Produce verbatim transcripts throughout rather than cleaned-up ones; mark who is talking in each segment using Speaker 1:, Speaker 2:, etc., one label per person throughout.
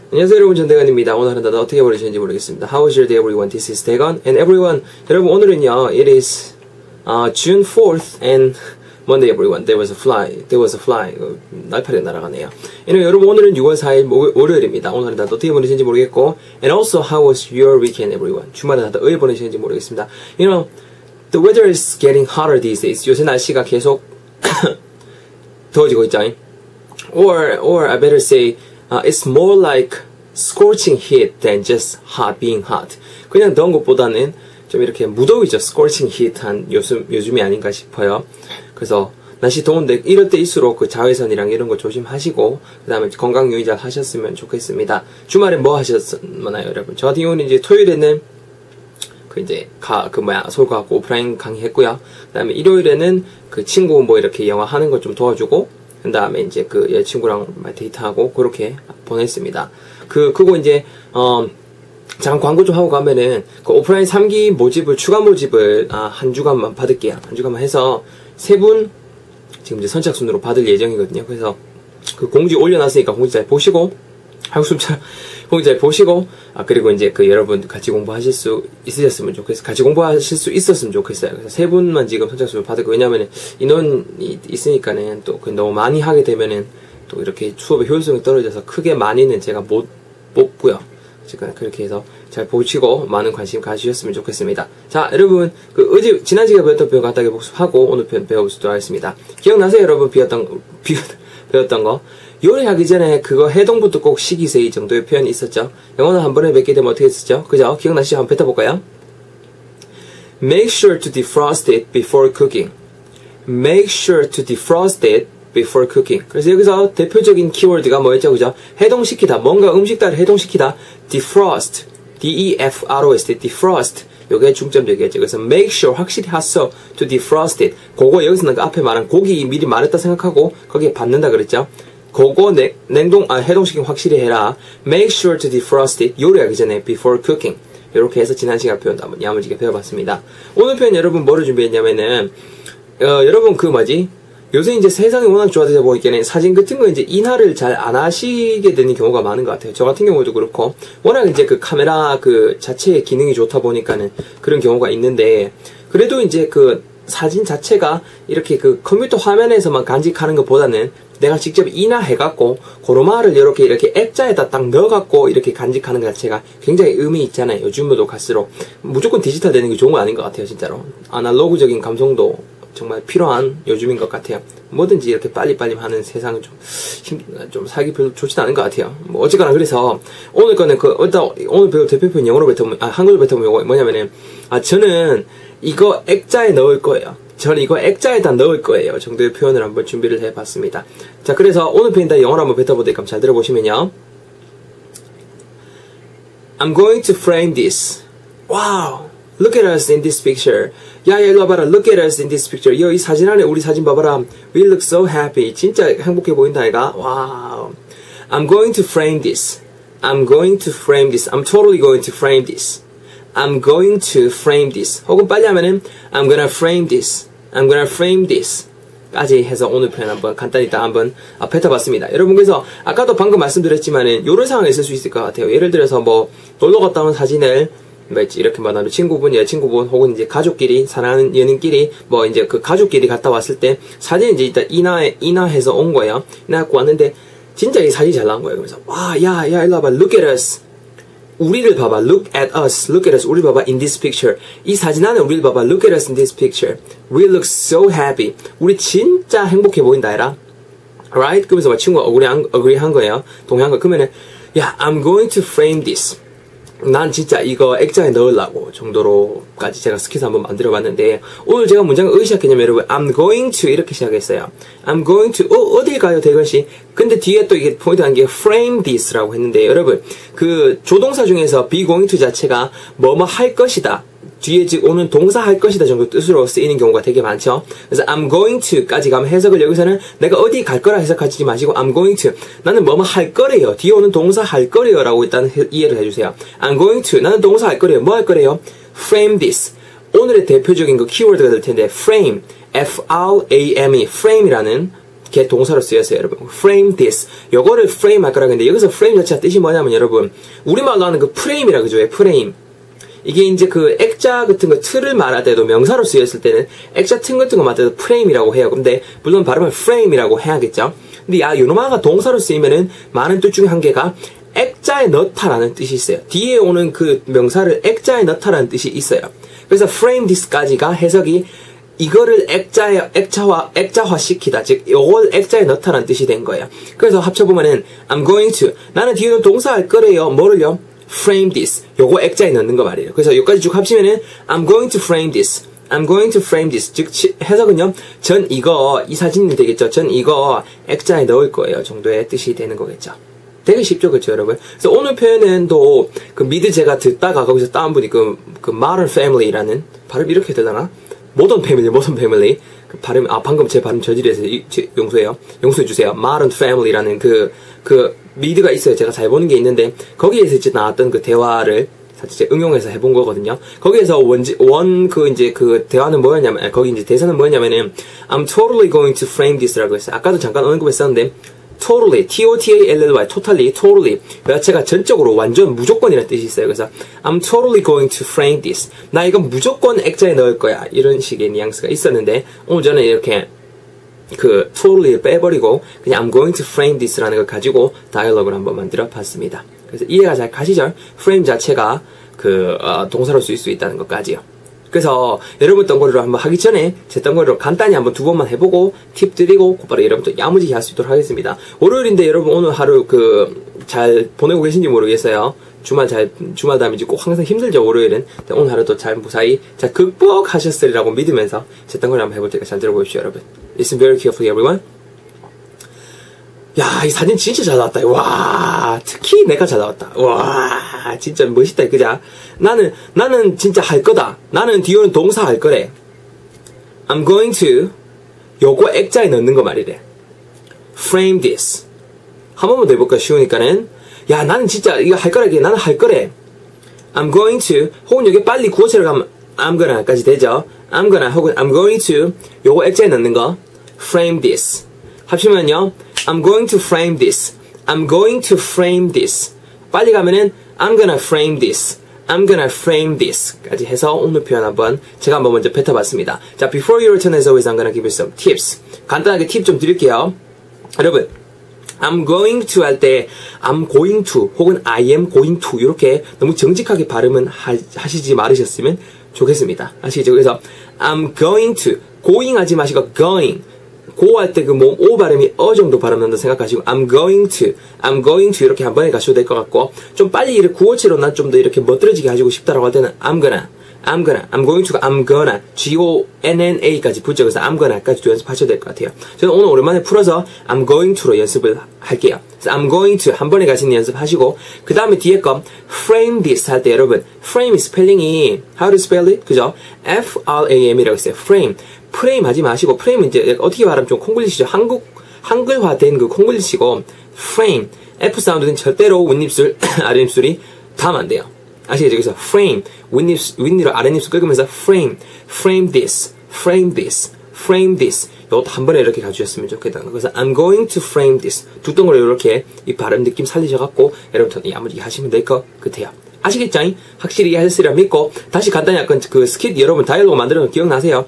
Speaker 1: 안녕하세요 여러분, 전대건입니다. 오늘 하는 단어 어떻게 보내시는지 모르겠습니다. How was your day everyone? This is Dagon and everyone. 여러분 오늘은요, it is uh, June fourth and Monday everyone. There was a fly. There was a fly. 날파리가 날아가네요. anyway, 여러분 오늘은 유월 사일 모, 월요일입니다. 오늘 하는 단어 어떻게 보내시는지 모르겠고, and also how was your weekend everyone? 주말에 단어 어떻게 보내시는지 모르겠습니다. You know, the weather is getting hotter these days. 요새 날씨가 계속 더워지고 있죠. Or, or I better say, uh, it's more like scorching heat than just hot being hot. 그냥 더운 것보다는 좀 이렇게 무더위죠. scorching heat한 요즘, 요즘이 아닌가 싶어요. 그래서 날씨 더운데 이럴 때일수록 그 자외선이랑 이런 거 조심하시고, 그 다음에 건강 유의 잘 하셨으면 좋겠습니다. 주말에 뭐 하셨나요, 여러분? 저 같은 경우는 이제 토요일에는 그 이제 가, 그 뭐야, 서울과학고 오프라인 강의했고요. 그 다음에 일요일에는 그 친구 뭐 이렇게 영화 하는 거 좀 도와주고, 그 다음에 이제 그 여자친구랑 데이트하고 그렇게 보냈습니다. 그, 그거 이제, 어, 잠깐 광고 좀 하고 가면은 그 오프라인 삼 기 모집을, 추가 모집을 아, 한 주간만 받을게요. 한 주간만 해서 세 분 지금 이제 선착순으로 받을 예정이거든요. 그래서 그 공지 올려놨으니까 공지 잘 보시고, 하고 숨차 공지 잘 보시고, 아, 그리고 이제 그 여러분 같이 공부하실 수 있으셨으면 좋겠어요. 같이 공부하실 수 있었으면 좋겠어요. 그래서 세 분만 지금 선착순으로 받을거. 왜냐면은 인원이 있으니까는 또 그 너무 많이 하게 되면은 또 이렇게 수업의 효율성이 떨어져서 크게 많이는 제가 못 뽑고요. 제가 그렇게 해서 잘 보시고 많은 관심 가지셨으면 좋겠습니다. 자, 여러분, 그 어제 지난 시간에 배웠던 표현 간단하게 복습하고 오늘 표현 배워보도록 하겠습니다. 기억나세요, 여러분? 배웠던 비웠, 배웠던 거. 요리하기 전에 그거 해동부터 꼭 시키세요, 이 정도의 표현이 있었죠. 영어는 한 번에 뵙게 되면 어떻게 했었죠? 그죠? 기억나시죠? 한번 뱉어볼까요? Make sure to defrost it before cooking. Make sure to defrost it before cooking. 그래서 여기서 대표적인 키워드가 뭐였죠? 그죠? 해동시키다. 뭔가 음식들을 해동시키다. defrost. D-E-F-R-O-S-T. defrost. 요게 중점적이었죠. 그래서 make sure, 확실히 하소, to defrost it. 그거 여기서는 그 앞에 말한 고기 미리 말했다 생각하고 거기에 받는다 그랬죠. 그거 냉, 냉동, 아, 해동시키면 확실히 해라. make sure to defrost it. 요리하기 전에 before cooking. 이렇게 해서 지난 시간 표현도 한번 야무지게 배워봤습니다. 오늘 표현 여러분 뭐를 준비했냐면은, 어, 여러분 그 뭐지? 요새 이제 세상이 워낙 좋아지다 보니까 사진 같은 거 이제 인화를 잘 안 하시게 되는 경우가 많은 것 같아요. 저 같은 경우도 그렇고, 워낙 이제 그 카메라 그 자체의 기능이 좋다 보니까는 그런 경우가 있는데, 그래도 이제 그 사진 자체가 이렇게 그 컴퓨터 화면에서만 간직하는 것보다는 내가 직접 인화해갖고 고로마를 이렇게 이렇게 액자에다 딱 넣어갖고 이렇게 간직하는 것 자체가 굉장히 의미 있잖아요. 요즘으로 갈수록 무조건 디지털 되는 게 좋은 건 아닌 것 같아요, 진짜로. 아날로그적인 감성도 정말 필요한 요즘인 것 같아요. 뭐든지 이렇게 빨리빨리 하는 세상은 좀, 힘, 좀 살기 별로 좋지도 않은 것 같아요. 뭐, 어쨌거나 그래서, 오늘 거는 그, 일단, 오늘 배울 대표표는 영어로 뱉어보면, 아, 한글로 뱉어보면 뭐냐면은, 아, 저는 이거 액자에 넣을 거예요. 저는 이거 액자에다 넣을 거예요. 정도의 표현을 한번 준비를 해봤습니다. 자, 그래서 오늘 표현 다 영어로 한번 뱉어보니까 잘 들어보시면요. I'm going to frame this. Wow! Look at us in this picture. 야, 야, 일로 와봐라. Look at us in this picture. 여, 이 사진 안에 우리 사진 봐봐라. We look so happy. 진짜 행복해 보인다, 아이가. 와우. I'm going to frame this. I'm going to frame this. I'm totally going to frame this. I'm going to frame this. 혹은 빨리 하면은 I'm gonna frame this. I'm gonna frame this. 까지 해서 오늘 표현 한번 간단히 딱 한번 아, 뱉어봤습니다. 여러분, 그래서 아까도 방금 말씀드렸지만은 이런 상황이 있을 수 있을 것 같아요. 예를 들어서 뭐 놀러 갔다 온 사진을 뭐 이렇게 말하면 친구분, 여자친구분 혹은 이제 가족끼리, 사랑하는 연인끼리 뭐 이제 그 가족끼리 갔다 왔을 때 사진 이제 일단 인화해, 인화해서 온 거예요. 인화해갖고 왔는데 진짜 이 사진이 잘 나온 거예요. 그래서 와, 야, 야, 일로 와봐. Look at us. 우리를 봐봐. Look at us. Look at us. 우리를 봐봐. In this picture. 이 사진 안에 우리를 봐봐. Look at us in this picture. We look so happy. 우리 진짜 행복해 보인다, 해라. Right? 그러면서 친구가 agree 한, agree 한 거예요. 동의한 거. 그러면은, 야, I'm going to frame this. 난 진짜 이거 액자에 넣으려고 정도로까지 제가 스케치 한번 만들어 봤는데, 오늘 제가 문장을 어디 시작했냐면 여러분, I'm going to 이렇게 시작했어요. I'm going to, 어, 어딜 가요, 대건씨? 근데 뒤에 또 이게 포인트한 게 frame this라고 했는데, 여러분, 그 조동사 중에서 be going to 자체가 뭐뭐 할 것이다. 뒤에 오는 동사 할 것이다 정도 뜻으로 쓰이는 경우가 되게 많죠. 그래서 I'm going to까지 가면 해석을 여기서는 내가 어디 갈 거라 해석하지 마시고 I'm going to, 나는 뭐뭐 할 거래요. 뒤에 오는 동사 할 거래요 라고 일단 이해를 해주세요. I'm going to, 나는 동사 할 거래요. 뭐 할 거래요? Frame this. 오늘의 대표적인 그 키워드가 될 텐데 frame, F-R-A-M-E, frame이라는 게 동사로 쓰였어요, 여러분. frame this. 요거를 frame 할 거라고 했는데, 여기서 frame 자체가 뜻이 뭐냐면, 여러분, 우리말로 하는 그 프레임이라 그죠? 프레임. 이게 이제 그 액자 같은 거 틀을 말할 때도 명사로 쓰였을 때는 액자 틈 같은 거 말할 때도 프레임이라고 해요. 근데 물론 발음은 frame이라고 해야겠죠. 근데 야, 요놈아가 동사로 쓰이면은 많은 뜻 중에 한 개가 액자에 넣다라는 뜻이 있어요. 뒤에 오는 그 명사를 액자에 넣다라는 뜻이 있어요. 그래서 frame this까지가 해석이 이거를 액자에, 액자화, 액자화 시키다. 즉, 요걸 액자에 넣다라는 뜻이 된 거예요. 그래서 합쳐보면은, I'm going to. 나는 뒤에는 동사 할 거래요. 뭐를요? frame this. 요거 액자에 넣는 거 말이에요. 그래서 여기까지 쭉 합치면은, I'm going to frame this. I'm going to frame this. 즉, 해석은요, 전 이거, 이 사진이 되겠죠. 전 이거 액자에 넣을 거예요. 정도의 뜻이 되는 거겠죠. 되게 쉽죠, 그렇죠, 여러분? 그래서 오늘 표현은 또, 그 미드 제가 듣다가 거기서 다운 분이 그, 그 modern family라는, 발음 이렇게 되잖아? 모던 패밀리, 모던 패밀리. 그 발음, 아, 방금 제 발음 저질해서 용서해요. 용서해주세요. modern family라는 그, 그, 미드가 있어요. 제가 잘 보는 게 있는데, 거기에서 이제 나왔던 그 대화를 사실 제가 응용해서 해본 거거든요. 거기에서 원지, 원, 그, 이제 그 대화는 뭐였냐면, 아니, 거기 이제 대사는 뭐였냐면은, I'm totally going to frame this라고 했어요. 아까도 잠깐 언급했었는데, totally, T-O-T-A-L-L-Y, totally, totally. 그 자체가 전적으로 완전 무조건이라는 뜻이 있어요. 그래서 I'm totally going to frame this. 나 이건 무조건 액자에 넣을 거야. 이런 식의 뉘앙스가 있었는데 오늘 저는 이렇게 그 totally를 빼버리고 그냥 I'm going to frame this라는 걸 가지고 다이얼로그를 한번 만들어 봤습니다. 그래서 이해가 잘 가시죠? frame 자체가 그 어, 동사로 쓰일 수 있다는 것까지요. 그래서 여러분 덩거리로 한번 하기 전에 제 덩거리로 간단히 한번 두 번만 해보고 팁 드리고 곧바로 여러분도 야무지게 할 수 있도록 하겠습니다. 월요일인데 여러분 오늘 하루 그 잘 보내고 계신지 모르겠어요. 주말 잘 주말 다음이지 꼭 항상 힘들죠, 월요일은. 오늘 하루도 잘 무사히 잘 극복하셨으리라고 믿으면서 제 덩거리 한번 해볼 테니까 잘 들어보십시오, 여러분. Listen very carefully, everyone. 야, 이 사진 진짜 잘 나왔다. 와, 특히 내가 잘 나왔다. 와, 진짜 멋있다, 그자? 나는, 나는 진짜 할 거다. 나는 뒤에는 동사 할 거래. I'm going to, 요거 액자에 넣는 거 말이래. frame this. 한 번만 더 해볼까, 쉬우니까는. 야, 나는 진짜 이거 할 거래. 나는 할 거래. I'm going to, 혹은 여기 빨리 구어체로 가면 I'm gonna 까지 되죠. I'm gonna, 혹은 I'm going to, 요거 액자에 넣는 거. frame this. 합치면요. I'm going to frame this. I'm going to frame this. 빨리 가면은 I'm gonna frame this. I'm gonna frame this. 까지 해서 오늘 표현 한번 제가 한번 먼저 뱉어봤습니다. 자, before you return as always, I'm gonna give you some tips. 간단하게 팁 좀 드릴게요. 여러분, I'm going to 할 때 I'm going to 혹은 I am going to 이렇게 너무 정직하게 발음은 하, 하시지 말으셨으면 좋겠습니다. 아시겠죠? 그래서 I'm going to going 하지 마시고 going 고 할 때 그 몸 오 발음이 어 정도 발음 난다 생각하시고 I'm going to, I'm going to 이렇게 한 번에 가셔도 될 것 같고 좀 빨리 이렇게 구어체로 난 좀 더 이렇게 멋들어지게 하시고 싶다라고 할 때는 I'm gonna, I'm gonna, I'm going to가 I'm gonna, G-O-N-N-A까지 붙죠. 그래서 I'm gonna'까지도 연습하셔도 될 것 같아요. 저는 오늘 오랜만에 풀어서 I'm going to로 연습을 할게요. 그래서 I'm going to 한 번에 가시는 연습하시고 그 다음에 뒤에 거 frame this 할 때 여러분 frame 스펠링이 how to spell it? 그죠? F-R-A-M이라고 있어요. frame. 프레임 하지 마시고 프레임은 이제 어떻게 말하면 좀 콩글리시죠. 한국 한글화된 그 콩글리시고 frame F 사운드는 절대로 윗입술 아랫입술이 닿으면 안 돼요. 아시겠죠? 그래서 frame 윗입술 윗니로 아랫입술 긁으면서 frame frame this frame this frame this 이것도 한 번에 이렇게 가주셨으면 좋겠다. 그래서 I'm going to frame this 두 덩어리 이렇게 이 발음 느낌 살리셔갖고 여러분 야무지게 하시면 될 것 같아요. 아시겠죠? 확실히 이해하셨으리라 믿고 다시 간단히 약간 그 스킷 여러분 다이얼로그 만드는 거 기억나세요?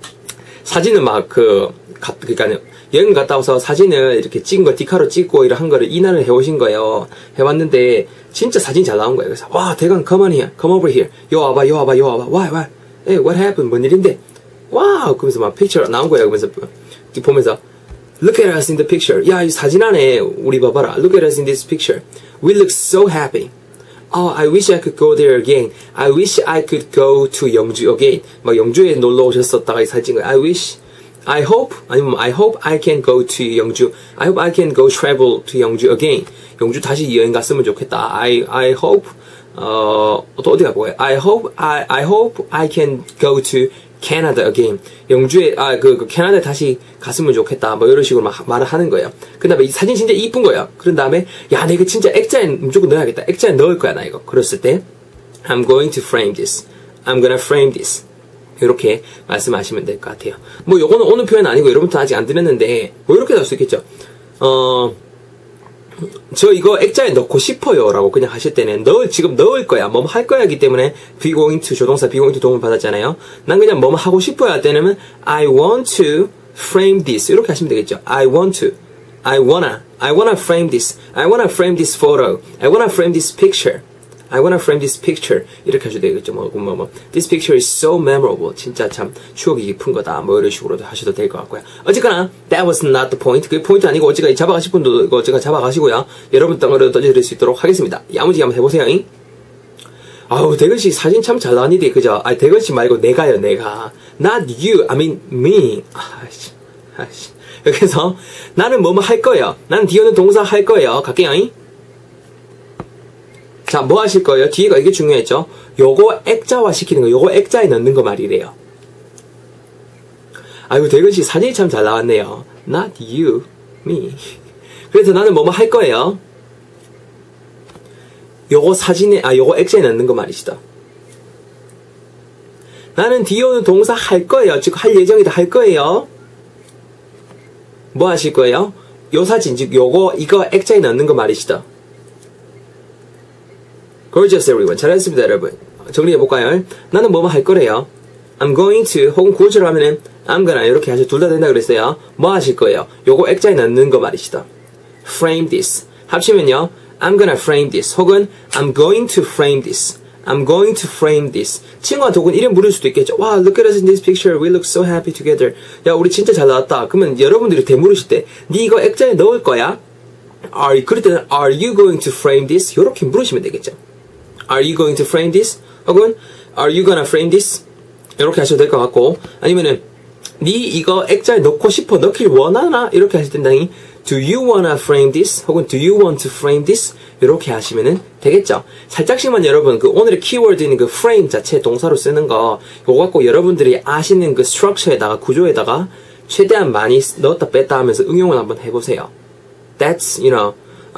Speaker 1: 사진은 막 그, 그니까 여행 갔다 와서 사진을 이렇게 찍은 거 디카로 찍고 이런 한 거를 이날을 해오신 거예요. 해왔는데 진짜 사진 잘 나온 거예요. 그래서 와 대강 come on here, come over here. 요 와봐, 요 와봐, 요 와봐. Why, why? Hey, what happened? 뭔 일인데? 와우! 그러면서 막 픽처 나온 거예요. 그러면서 보면서 Look at us in the picture. 야, 이 사진 안에 우리 봐봐라. Look at us in this picture. We look so happy. Oh, I wish I could go there again. I wish I could go to 영주 again. 막 영주에 놀러 오셨었다가 이 사진 거예요. I wish, I hope, 아니면 I hope I can go to 영주. I hope I can go travel to 영주 again. 영주 다시 여행 갔으면 좋겠다. I, I hope, 어, 또 어디 가고요? I hope, I, I hope I can go to Canada again. 영주에, 아, 그, 그, 캐나다에 다시 갔으면 좋겠다. 뭐, 이런 식으로 막 말을 하는 거예요. 그 다음에 이 사진 진짜 이쁜 거예요. 그런 다음에, 야, 내가 진짜 액자에 무조건 넣어야겠다. 액자에 넣을 거야, 나 이거. 그랬을 때, I'm going to frame this. I'm gonna frame this. 이렇게 말씀하시면 될 것 같아요. 뭐 요거는 오늘 표현 아니고 여러분도 아직 안 들었는데 뭐 이렇게 할 수 있겠죠. 어, 저 이거 액자에 넣고 싶어요 라고 그냥 하실 때는 넣을, 지금 넣을 거야, 뭐뭐 할 거야 하기 때문에 be going to 조동사 be going to 도움을 받았잖아요. 난 그냥 뭐뭐 하고 싶어요 할 때는 I want to frame this 이렇게 하시면 되겠죠. I want to, I wanna, I wanna frame this, I wanna frame this photo, I wanna frame this picture, I wanna frame this picture 이렇게 하셔도 되겠죠. 뭐, 뭐, 뭐 This picture is so memorable 진짜 참 추억이 깊은 거다 뭐 이런 식으로도 하셔도 될 것 같고요. 어쨌거나 that was not the point. 그게 포인트 아니고 어쨌거나 잡아가실 분도 이거 어쨌거나 잡아가시고요. 여러분 땅으로 던져드릴 수 있도록 하겠습니다. 야무지게 한번 해보세요. 잉? 아우 대근씨 사진 참 잘 나왔는데 그죠? 아 대근씨 말고 내가요 내가 not you I mean me. 아씨 아씨 그래서 나는 뭐뭐 할 거예요. 나는 뒤에는 동사 할 거예요. 갈게요. 잉? 자, 뭐 하실 거예요? 뒤에가 이게 중요했죠? 요거 액자화 시키는 거, 요거 액자에 넣는 거 말이래요. 아이고, 대근씨 사진이 참 잘 나왔네요. Not you, me. 그래서 나는 뭐뭐 할 거예요. 요거 사진에, 아, 요거 액자에 넣는 거 말이시다. 나는 뒤에 오는 동사 할 거예요. 즉, 할 예정이다. 할 거예요. 뭐 하실 거예요? 요 사진, 즉, 요거, 이거 액자에 넣는 거 말이시다. Gorgeous everyone. 잘했습니다, 여러분. 정리해볼까요? 나는 뭐뭐 할 거래요. I'm going to, 혹은 구어체로 하면은 I'm gonna 이렇게 하셔. 둘 다 된다 그랬어요. 뭐 하실 거예요? 요거 액자에 넣는 거 말이시다. Frame this. 합치면요. I'm gonna frame this. 혹은 I'm going to frame this. I'm going to frame this. 친구한테 혹은 이름 부를 수도 있겠죠. 와, look at us in this picture. We look so happy together. 야, 우리 진짜 잘 나왔다. 그러면 여러분들이 대물으실 때, 니 이거 액자에 넣을 거야? Are, 그럴 때는 Are you going to frame this? 요렇게 물으시면 되겠죠. Are you going to frame this? 혹은 Are you gonna frame this? 이렇게 하셔도 될 것 같고 아니면은 니 이거 액자에 넣고 싶어 넣길 원하나? 이렇게 하실 때는 Do you wanna frame this? 혹은 Do you want to frame this? 이렇게 하시면은 되겠죠. 살짝씩만 여러분 그 오늘의 키워드인 그 frame 자체 동사로 쓰는 거 이거 갖고 여러분들이 아시는 그 structure에다가 구조에다가 최대한 많이 넣었다 뺐다 하면서 응용을 한번 해보세요. That's you know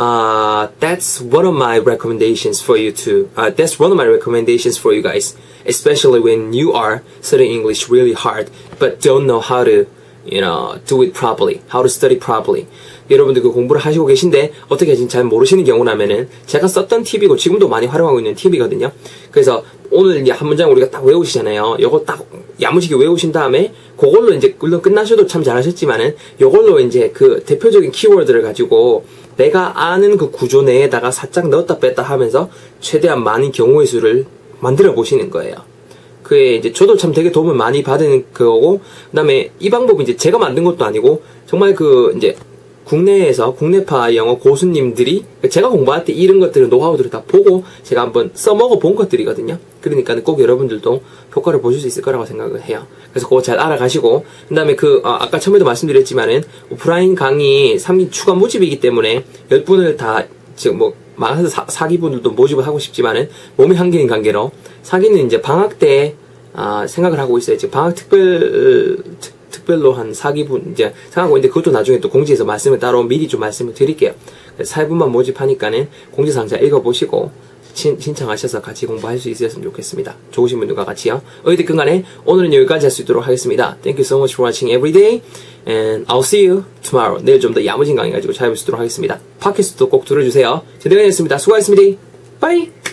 Speaker 1: Uh, that's one of my recommendations for you to, uh, that's one of my recommendations for you guys, especially when you are studying English really hard, but don't know how to, you know, do it properly, how to study properly. 여러분들 그 공부를 하시고 계신데 어떻게 하신지 잘 모르시는 경우라면은 제가 썼던 팁이고 지금도 많이 활용하고 있는 팁이거든요. 그래서 오늘 이제 한 문장 우리가 딱 외우시잖아요. 요거 딱 야무지게 외우신 다음에 그걸로 이제 물론 끝나셔도 참 잘하셨지만은 요걸로 이제 그 대표적인 키워드를 가지고 내가 아는 그 구조 내에다가 살짝 넣었다 뺐다 하면서 최대한 많은 경우의 수를 만들어 보시는 거예요. 그에 이제 저도 참 되게 도움을 많이 받은 그거고, 그 다음에 이 방법은 이제 제가 만든 것도 아니고, 정말 그 이제 국내에서 국내파 영어 고수님들이 제가 공부할 때 이런 것들을 노하우들을 다 보고 제가 한번 써먹어 본 것들이거든요. 그러니까 꼭 여러분들도 효과를 보실 수 있을 거라고 생각을 해요. 그래서 그거 잘 알아가시고, 그 다음에 그 어, 아까 처음에도 말씀드렸지만은 오프라인 강의 삼 기 추가 모집이기 때문에 열 분을 다 지금 뭐 많아서 사 기 분들도 모집을 하고 싶지만은 몸이 한계인 관계로 사 기는 이제 방학 때 아, 생각을 하고 있어요. 지금 방학 특별 특, 특별로 한 사 기분 이제 생각하고 있는데 그것도 나중에 또 공지에서 말씀을 따로 미리 좀 말씀을 드릴게요. 사 분만 모집하니까는 공지사항 잘 읽어보시고 신, 신청하셔서 같이 공부할 수 있었으면 좋겠습니다. 좋으신 분들과 같이요. 어디든 간에 오늘은 여기까지 할 수 있도록 하겠습니다. Thank you so much for watching every day and I'll see you tomorrow. 내일 좀 더 야무진 강의 가지고 찾아뵐 수 있도록 하겠습니다. 팟캐스트도 꼭 들어주세요. 제대로 했습니다. 수고하셨습니다. Bye!